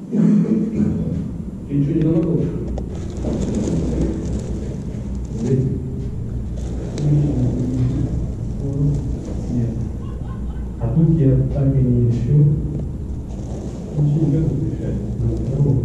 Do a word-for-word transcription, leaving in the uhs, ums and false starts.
Ты ничего не замотал? Нет. А тут я так и не решил. Ничего не готов решать.